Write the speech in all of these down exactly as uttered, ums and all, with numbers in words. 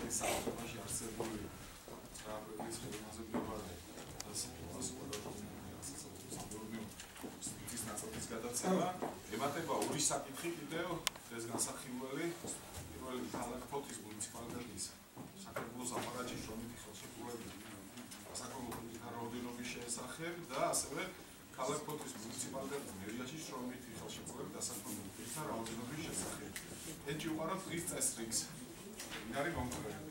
არის საფრთხეში არსებული ტრამპის ხელმოწერზე მდებარე ის ნაწილის გადაცემა ემატება ორი საკითხი კიდევ ეს განსახილველი პირველი ქალაქ ფოთის მუნიციპალიტეტის საქართველოს აპარატის შრომითი ხელშეკრულების საკონტროლო რაოდენობის შესახებ და ასევე ქალაქ ფოთის მუნიციპალიტეტის მერიაში შრომითი ხელშეკრულების დასაქმებისა რაოდენობის შესახებ. ეჭი უყარავთ დღის წესრიგს. ვინ არის მომხრე?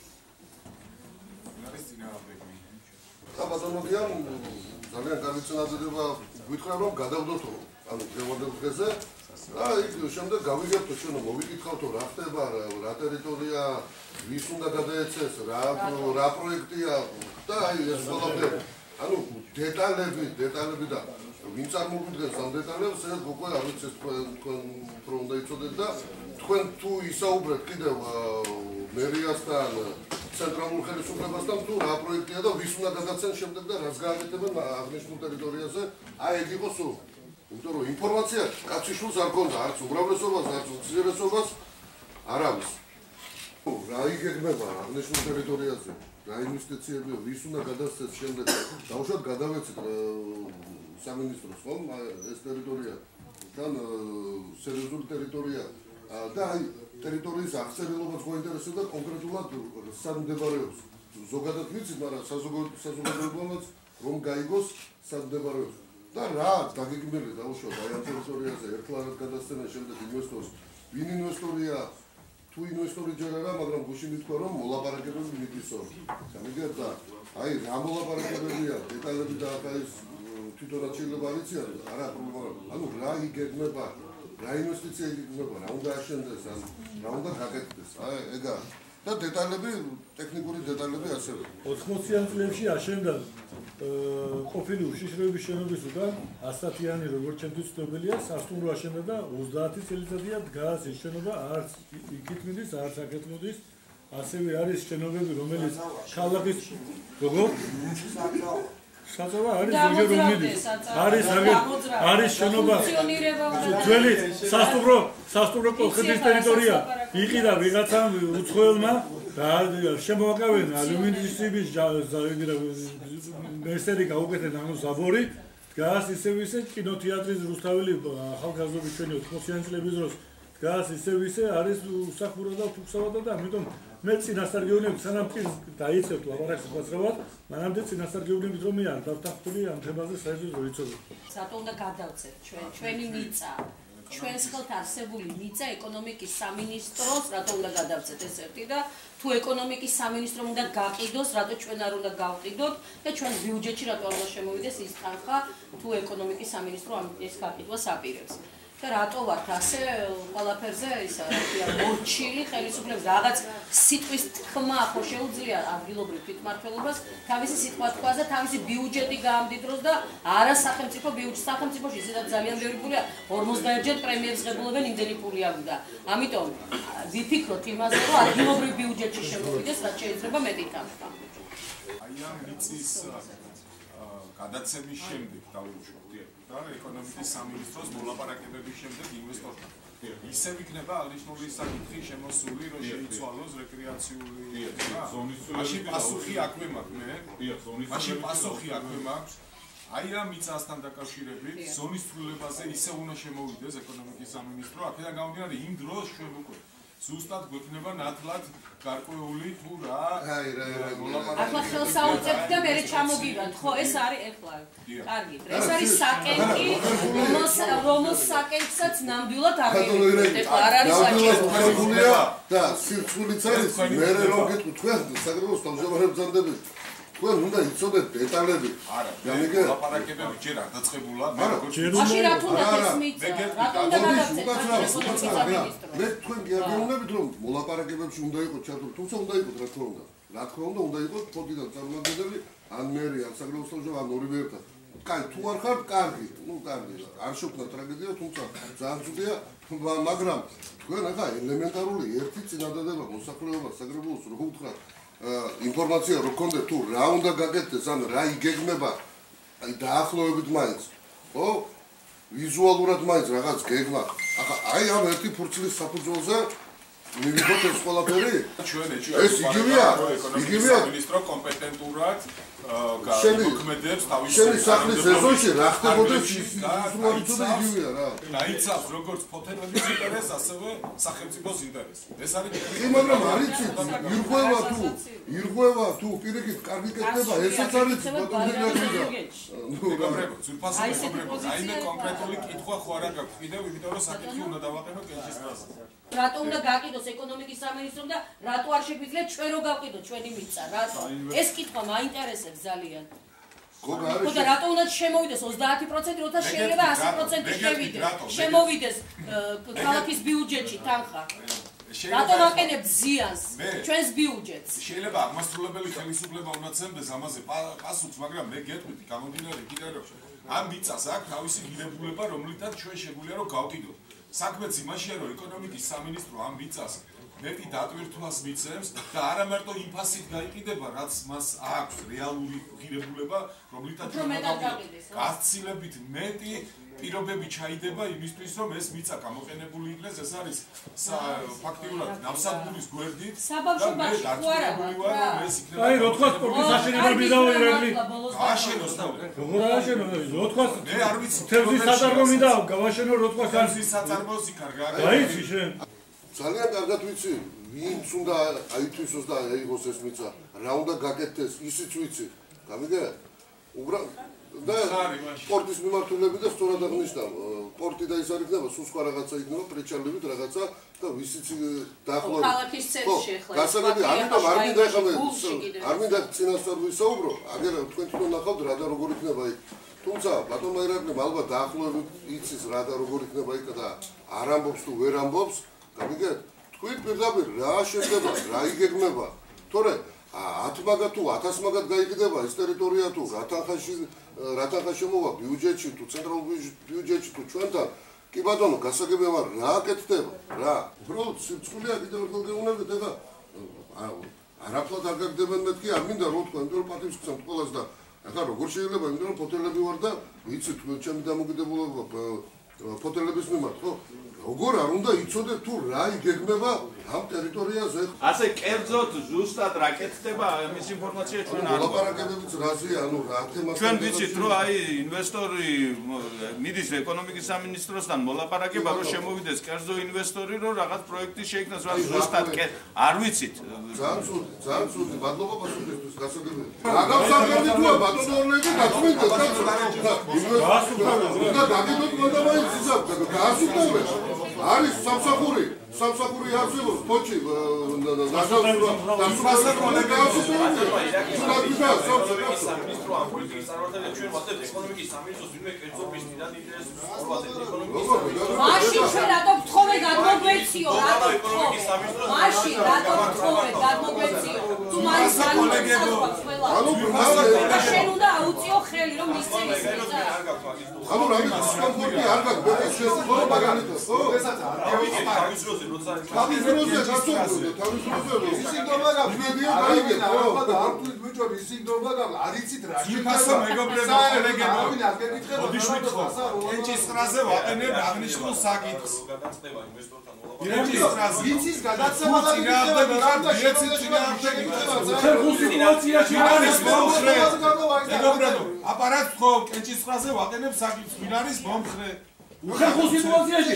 ვინ არის წინააღმდეგი? საბატონოა ძალიან კარგი წინადადება გვითხრა რომ გადავდოთო ანუ დღევანდელ დღეზე და იქ შემდეგ გავიგებთ ჩვენ მოვიკითხავთო რა ხდება რა ტერიტორია ვის უნდა გადაეცეს რა რა პროექტია და აი ეს ყველაფერი ანუ დეტალები დეტალები და ვინ წარმოგვიდგენს ამ დეტალებს ეს უკვე არ ვიცი თქვენ რომ უნდა იცოდეთ და თქვენ თუ ისაუბრეთ კიდევ მერიასთან ცენტრალურ ხელისუფლებასთან თუ რა პროექტია და ვის უნდა გადაცენ შემდეგ და რას გააკეთებენ აღნიშნულ ტერიტორიაზე აი ეგ იყო სულ იმიტომ რომ ინფორმაცია კაციშვილს არ ქონდა არც უმრავლესობას არც უძლიერესობას არავის რა იგეგმება აღნიშნულ ტერიტორიაზე რა ინვესტიციები ვის უნდა გადასცეს შემდეგ დავუშვათ გადავეცეთ სამინისტროს ხომ ეს ტერიტორია თან სერიოზული ტერიტორია და აი ტერიტორიის აღწერილობაც გვაინტერესებდა კონკრეტულად სად მდებარეობს ზოგადად ვიცით მაგრამ საზოგადოებამაც რომ გაიგოს სად მდებარეობს და რა დაგეგმილი დავუშვათ აი ამ ტერიტორიაზე ერთლარად გადასცენენ შემდეგ ინვესტორს ვინ ინვესტორია თუ ინვესტორი ჯერ არა მაგრამ გუშინ თქვა რომ მოლაპარაკებები მიდისო გამიგეთ და აი რა მოლაპარაკებებია დეტალები და ახლა ის თვითონაც შეიძლება არ იციან არა პრობლემა ანუ რა იგეგმება რა ინვესტიცია იგეგმება რა უნდა აშენდეს ან რა უნდა გაკეთდეს აი ეგა და დეტალები ტექნიკური დეტალები ასევე ოთხმოციან წლებში აშენდა ყოფილი უშიშროების შენობების უკან ასათიანი როგორც ჩემთვის ცნობილია სასტუმრო აშენდა და ოცდაათი წელიწადია დგას ეს შენობა არც იქით მიდის არც აქეთ მოდის ასევე არის შენობები რომელიც ქალაქის როგორ საწოვა არის ზოგიერთ რომ მიდის არის არის შენობა ძველი სასტუმრო სასტუმრო კოთხეთის ტერიტორია იყიდა ვიღაცამ უცხოელმა და შემოაკავენ ალუმინის მესერი გაუკეთეს ანუ ზაბორი დგას ისევ ისე კინოთეატრის რუსთაველი ახალგაზრდობის ჩვენი ოთხმოციანი წლების დროს დგას ისევ ისე არის უსახურო და თუქსავადა და ამიტომ მე წინასწარ-გეუბნებით სანამ პირს დაიწყებთ ლაპარაკს უხსნათ მანამდე წინასწარ-გეუბნებით რომ მე არ დავთანხმდები ამ თემაზე საერთოდ რო იცოდე რატო უნდა გადავწეთ ჩვენ ჩვენი მიწა ჩვენს ხელთ არსებული მიწა ეკონომიკის სამინისტროს რატო უნდა გადავწეთ ეს ერთი და თუ ეკონომიკის სამინისტრომ უნდა გაყიდოს რატო ჩვენ არ უნდა გავყიდოთ და ჩვენ ბიუჯეტში რატო არ უნდა შემოვიდეს ის თანხა თუ ეკონომიკის სამინისტრო ამ ეს გაყიდვას აპირებს და რატო ვართ ასე ყველაფერზე ისა რა მორჩილი ხელისუფლების რაღაც სიტყვის თქმა ხო შეუძლია ადგილობრივ თვითმმართველობას თავისი სიტყვა თქვას და თავისი ბიუჯეტი გაამდიდროს და არა სახელმწიფო ბიუჯეტი სახელმწიფოში ისედაც ძალიან ბევრი პულია ორმოცდაერთჯერ პრემიერს ღებულობენ იმდენი პული არ უნდა ამიტომ ვიფიქროთ იმაზე რომ ადგილობრივ ბიუჯეტში შემოვიდეს რაც შეიძლება მეტი თანხა აი ამ მიწის გადაცემის შემდეგ დავუშვათ და ეკონომიკის სამინისტროს მოლაპარაკებების შემდეგ ინვესტორთან. ისევ იქნება აღნიშნული საკითხი შემოსული, რომ შეიცვალოს რეკრეაციული ზონის მაშინ პასუხი აქვე მაქვს მე. მაშინ პასუხი აქვე მაქვს. აი ამ მიწასთან დაკავშირებით ზონის ცვლილებაზე ისევ უნდა შემოვიდეს ეკონომიკის სამინისტრო. აქედან გამომდინარე იმ დროს ჩვენ უკვე ზუსტად გვექნება ნათლად გარკვეული თუ რა აი რა ახლა ხელსაუწყებთ და მე ჩამოგივათ ხო ეს არის ეხლა კარგი ეს არის საკენკი რომელს საკენკსაც ნამდვილად არ მივიღებთ ეხლა არ არის საჭირო და სირცხულიც არის მე რომ გეტყვი თქვენ საგრაფოს თავმჯდომარებამდე თქვენ უნდა იცოდეთ დეტალები არა გამიგე ლაპარაკებები ჯერ არ დაწყებულა მე როგორც მაშინ რა თუნდაც ეს მიწა რატომ უნდა გადავწეთ მე თქვენ გიაგეუნებით რომ მოლაპარაკებებში უნდა იყოს ჩართული თუმცა უნდა იყოს რა თქმა უნდა რა თქმა უნდა უნდა იყოს ფონდიდან წარმომადგენელი ან მერი ან საგრაფოს თავმჯდომარე ან ორივე ერთად კაი თუ არ ხართ კარგი ნუ კარგი არ შევქნა ტრაგედია თუმცა ძალიან ძვირია მაგრამ თქვენ ახლა ელემენტარული ერთი წინადადება მოსახლეობას საგრაფოს რო უთხრათ ინფორმაცია რო გქონდეთ თუ რა უნდა გაკეთდეს ან რა იგეგმება აი დაახლოებით მაინც ხო ვიზუალურად მაინც რაღაც გეგმა ახლა აი ამ ერთი ფურცლის საფუძველზე მივიღოთ ეს ყველაფერი? ჩვენ ეს იგივეა, იგივეა. სამინისტრო კომპეტენტურად შენი მოქმედებს თავის შენი სახლის ეზოში რა ხდებოდა ისუმარიცოდა იგივეა რა. დაიცავს როგორც ფოთერების ინტერესს, ასევე სახელმწიფოს ინტერესს. ეს არის კი, მაგრამ არიცით, ირღვევა თუ ირღვევა თუ პირიქით კარგი კეთდება, ესეც არის ბატონი გაგიდა. მეგობრებო, ძვირფასი მეგობრებო, რაიმე კონკრეტული კითხვა ხო არა გაქვს. კიდევ იმიტომ რომ საკითხი უნდა დავაყენო კენჭის ფრაზას. რატო უნდა გაყიდოს ეკონომიკის სამინისტრომ და რატო არ შეგვიძლია ჩვენ რო გავყიდოთ ჩვენი მიწა? რატო? ეს კითხვა მაინტერესებს ძალიან. გოგა არის ხოდა რატო უნდა შემოვიდეს ოცდაათი პროცენტი, როცა შეიძლება ასი პროცენტი შევიდეს? შემოვიდეს ქალაქის ბიუჯეტში თანხა. რატო ვაყენებთ ზიანს ჩვენს ბიუჯეტს? შეიძლება აღმასრულებელი ხელისუფლება უნდა ცემდეს ამაზე პასუხს, მაგრამ მე გეტყვით გამომდინარე კიდე რომ ამ მიწას აქვს თავისი ღირებულება, რომლითაც ჩვენ შეგვიძლია რომ გავყიდოთ. საქმეც იმაშია, რომ ეკონომიკის სამინისტრო ამ მიწას მეტი დატვირთვას მიცემს და არა მარტო იმ ფასით გაიყიდება, რაც მას აქვს რეალური ღირებულება, რომლითაც გაცილებით მეტი პირობები ჩაიდება იმისთვის, რომ ეს მიწა გამოყენებული იქნეს. ეს არის ფაქტიურად ნავსადგურის გვერდით. საბავშვობაში თუ არა აი, რო თქვა სპორტის აშენება მიდაუირებდი. აშენოს და როგორ აშენო? რო თქვა მე არ ვიცი. თევზის საწარმო მინდა გავაშენო, რო თქვა თევზის საწარმოsi კარგა. აიცი შენ. ძალიან კარგად ვიცი, ვინც უნდა აითვისოს და აიღოს ეს მიწა, რა უნდა გაკეთდეს, ისიც ვიცი. გამიგე? უბრალოდ და სპორტის მიმართულებით და სწორად აღნიშნა, სპორტი და ის არ იქნება, სულ სხვა რაღაცა იქნება, პრეჩალებით რაღაცა და ვისიც დაახლოებით. ქალაქის ცენტრში ახლა. გასაგები, ამიტომ არ მინდა ახლა არ მინდა წინასწარ ვისაუბრო, აგერ თქვენ თვითონ ნახავთ რა და როგორ იქნება იქ. თუმცა ბატონმა ერაკლემ ალბათ დაახლოებით იცის რა და როგორ იქნება იქ და არ ამბობს თუ ვერ ამბობს. გამიგეთ? თქვენ პირდაპირ რა შედება, რა იგეგმება. თორე ათ მაგათ თუ ათას მაგათ გაიგდება ეს ტერიტორია თუ რა თანხაში რა თანხა შემოვა ბიუჯეტში თუ ცენტრალურ ბიუჯეტში თუ ჩვენთან კი ბატონო გასაგებია ვარ რა აკეთდება რა უბრალოდ სიცხულია კიდევ ერთხელ გეუბნებით ეხა არაფრად არ გაგდებენ მეთქი არ მინდა რო თქვა იმიტომ რომ პატივს გცემთ ყველას და ეხა როგორ შეიძლება იმიტომ რომ ფოთელები ვარ და ვიცი თქვენ ჩემი დამოკიდებულება ფოთელების მიმართ ხო როგორ არ უნდა იცოდეთ თუ რა იგეგმება ამ ტერიტორიაზე? ასე კერძოდ ზუსტად რა კეთდება ამის ინფორმაცია ჩვენ არ ლაპარაკებებიც რაზეა, ანუ რა თემას ჩვენ ვიცით რომ აი ინვესტორი მიდის ეკონომიკის სამინისტროსთან მოლაპარაკება რომ შემოვიდეს კერძო ინვესტორი რომ რაღაც პროექტი შეიქმნას რა ზუსტად არ ვიცით ძალიან ცუდი, ძალიან ცუდი ბატონობა პასუხისთვის გასაგებია. რა გავსახერდი თუა ბატონო ორლეგი გაწმინდა და დაგიდოთ მოდამაიც ისა გაასუფთავეთ. არის სამსახური, სამსახური არსებობს, პოჩი, დასავლურა, დასავლურა კოლეგა ასუფთავეთ. სამინისტრო ამ პოლიტიკის წარმართებია ჩვენ ვახდებით ეკონომიკის სამინისტროს ვინმე კერძო ბიზნესიდან ინტერესებს ვახდებით ეკონომიკის სამინისტროს. მაშინ ჩვენ რატო გთხოვეთ გადმოგვეციო, რატო გთხოვეთ? მაშინ რატო გთხოვეთ გადმოგვეციო? თუ მაინც განმოგეცათ ყველა. ანუ შენ უნდა აუწიო ხელი რომ მისცე ის მიწა. ანუ რა დისკომფორტი არ გაქვს შეიძლება მაგალითად ხო? ესაც არის თავის დროზე როცა თავის დროზე გასწორდა თავის დროზე ისინდომა გაქვს ვიდეო გაიგეთ ხო? არ თუ მიჭობი ისინდომა გაქვს არ იცით რა ფასო მეგობრებო კოლეგებო ოდიშ მითხო კენჭის ფრაზე ვაყენებ აღნიშნულ საკითხს გადაწყვეტა ინვესტორთან კენჭის ფრაზე იცის გადაცემა და სიტუაციაში არის მომხრე მეგობრებო აპარატ ხო კენჭის ფრაზე ვაყენებ საკითხს ვინ არის მომხრე უხერხულ სიტუაციაში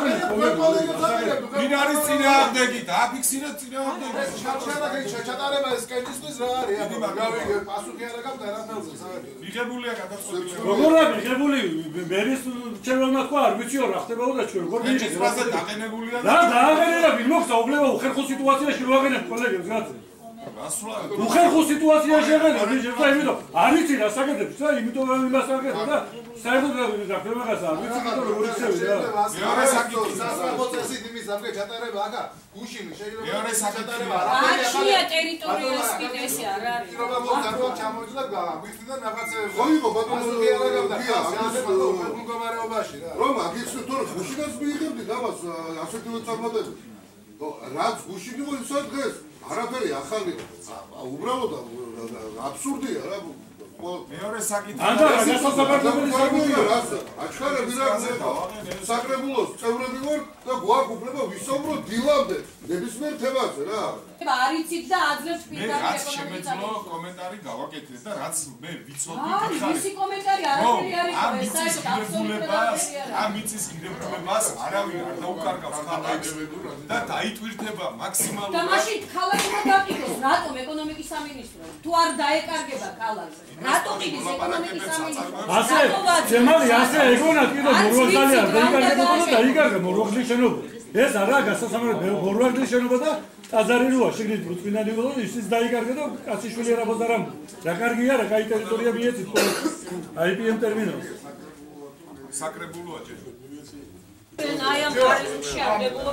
ვინ არის წინააღმდეგი დააფიქსირეთ წინააღმდეგი ჩატარება ეს კენჭისთვის რა არის აბა გავიგე პასუხი არა გაქვს არაფერზე საერთოდ მიღებულია გადაწყვეტილება როგორ არის მიღებული მერის ჩემმა თქვა არ ვიციო რა ხდებოდა ჩვენ როგორ კენჭის ფრაზე დაყენებულია რა დააღენებია ვინ მოხდა უბლება უხერხულ სიტუაციაში ვაგენებ კოლეგებს გაცე უხერხულ სიტუაციაში აღენა შეიძლება იმიტომ არ ვიცი რა საკეთებს და იმიტომ რომ იმას აკეთებ და საერთოდ რა ფერმაგას არ ვიცი იმიტომ რომ რიცევი რა მეორე საკითხი სასწრაფოწესით იმის ამგე ჩატარება აქა გუშინი შეიძლება მეორე საკითხია აჩია ტერიტორიას კიდე ესე არ არის პირობა მოგდარვა ჩამოვიდა და გვიხდიდან რაღაცეები ხო იყო ბატონო გია რა გავდა მდგომარეობაში რა რომ აგიც თორე გუშინაც მიიღებდი ამას ასეთივე წარმატებით რაც გუშინი მოიცვა დღეს არაფერი ახალი უბრალოდ აბსურდია რა მეორე საკითხი ანდა რა გასასაბარებელი საკითხია რასა აჩქარა ვირაგზე საკრებულოს წევრები ვარ და გვაქვს უფლება ვისაუბროთ დილამდე ნებისმიერ თემაზე რა არიცით და აძლევს მე პირდაპირ რაც შემეძლო კომენტარი გავაკეთეთ და რაც მე ვიცოდი აი ვისი კომენტარი არაფერი არის ამ მიწის ღირებულებას ამ მიწის ღირებულებას არავინ არ დაუკარგავს ქალაქს და დაიტვირთება მაქსიმალურად და მაშინ ქალაქი უნდა გაყიდოს რატომ ეკონომიკის სამინისტრო თუ არ დაეკარგება ქალაქს რატო ყიდის ეკონომიკის სამინისტრო ასე ძემალი ასე ეგონა კიდე მორვაგდალი არ დაიკარგებოდა და დაიკარგა მორვაგდლის შენობა ეს არა გასასამართლო მორვაგდლის შენობა და ტაძარი როა შეგრით რუწმინადი იყო ისიც დაიკარგა და კაციშვილი არაფერს არ ამბობს რა კარგია რა კაი ტერიტორია მიეცით აი პი ემ ტერმინალს საკრებულოა ჯერ აი ამ პარიზში აღებულო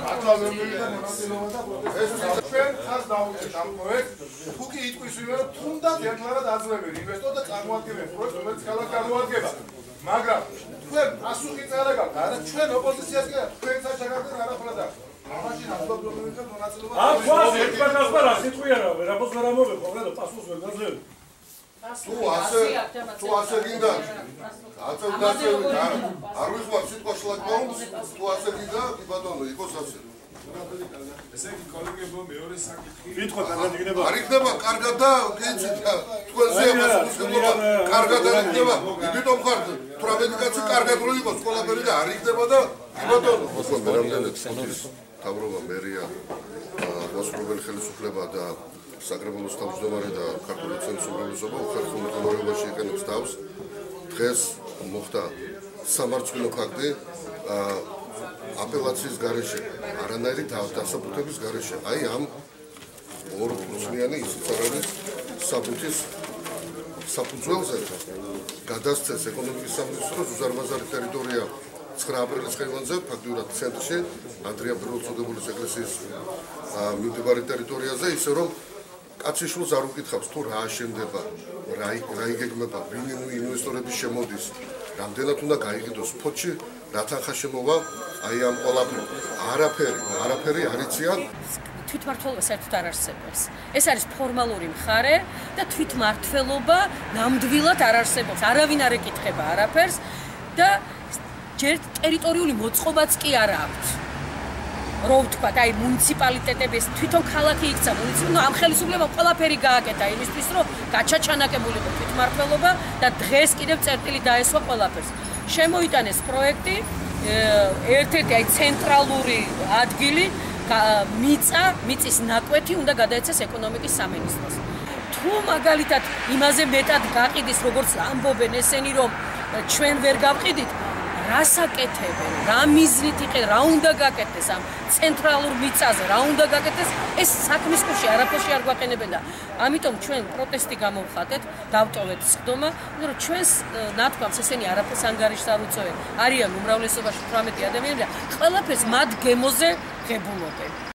ეს ჩვენ ხას დავუჭერთ ამ პროექტს თუ კი იტყვისვინა რომ თუნდაც ერთმანეთს აძლევენ ინვესტორ და წარმოადგენენ პროექტს რომელიც ქალაქ გამოადგება მაგრამ თქვენ პასუხი წერა გაქვთ არა ჩვენ ოპოზიციას კი თქვენ საჩაგარდენ არაფრად არ მაშინ აბსოლუტურად მონაწილეობა ამ ხვალ ერთმანეთს რა სიტყვია რა ვერაფერს ვერ ამოვეყო რა და პასუხს ვერ გაძლევ თუ ასე თუ ასე გინდა აწევ დაწევით არ არ ვიხმარ სიტყვა შლაგბაუმს თუ ასე გინდა კი ბატონო იყოს ასე ესე იგი კოლეგებო მეორე საკითხი ვიტყვა კარგად იქნება არ იქნება კარგად და გეცით თქვენზე მასწავლებლობა კარგად არ იქნება იმიტომ ხარ თუ რამედიკაცი კარგად რო იყოს ყველაფერი და არ იქნება და კი ბატონო ხო მე რამდენად ხოთის თავრობა მერია მოსკოველი ხელისუფლება და საკრებულოს თავმჯდომარე და ქართული ცენზურებისობა უხერხემლო მდგომარეობაში იყენებს თავს დღეს მოხდა სამართლო ფაქტი აპელაციის გარეშე არანაირი დასაბუთების გარეშე აი ამ ორ ფუნქციონალი ისიც არ არის საბუთის საფუძველზე გადასცეს ეკონომიკის სამინისტროს უზარმაზარი ტერიტორია ცხრა აპრილის ხეივანზე ფაქტიურად ცენტრში ანდრია ბრილოს წოდებული ეკლესიის მიმდებარე ტერიტორიაზე ისე რომ კაციშვილს არ უკითხავს თუ რა აშენდება რა რა იგეგმება ვინ ინვესტორები შემოდის რამდენად უნდა გაიყიდოს ფოთში რა თანხა შემოვა აი ამ ყველაფერი არაფერი არაფერი არ იციან თვითმართველობა საერთოდ არ არსებობს ეს არის ფორმალური მხარე და თვითმართველობა ნამდვილად არ არსებობს არავინ არ ეკითხება არაფერს და ჯერ ტერიტორიული მოწყობაც კი არ აქვს რო ვთქვათ, აი მუნიციპალიტეტების თვითონ ქალაქი იქცა მუნიციპალიტეტი, ამ ხელისუფლებამ ყველაფერი გააკეთა იმისთვის, რომ გაჩაჩანაკებულიყო თვითმმართველობა და დღეს კიდევ წერტილი დაესვა ყველაფერს. შემოიტანეს პროექტი, ერთ-ერთი აი ცენტრალური ადგილი, მიწა, მიწის ნაკვეთი უნდა გადაეცეს ეკონომიკის სამინისტროს. თუ მაგალითად იმაზე მეტად გაყიდის, როგორც ამბობენ ესენი, რომ ჩვენ ვერ გავყიდით, რას აკეთებენ, რა მიზნით იყენ, რა უნდა გაკეთდეს ამ ცენტრალურ მიწაზე, რა უნდა გაკეთდეს, ეს საქმის კუში არაფერში არ გვაყენებენ და ამიტომ ჩვენ პროტესტი გამოვხატეთ, დავტოვეთ სხდომა, რომ ჩვენს ნათქვამს ესენი არაფერს ანგარიშს არ უწევენ. არიან უმრავლესობაში თვრამეტი ადამიანები და ყველაფერს მათ გემოზე ღებულობენ.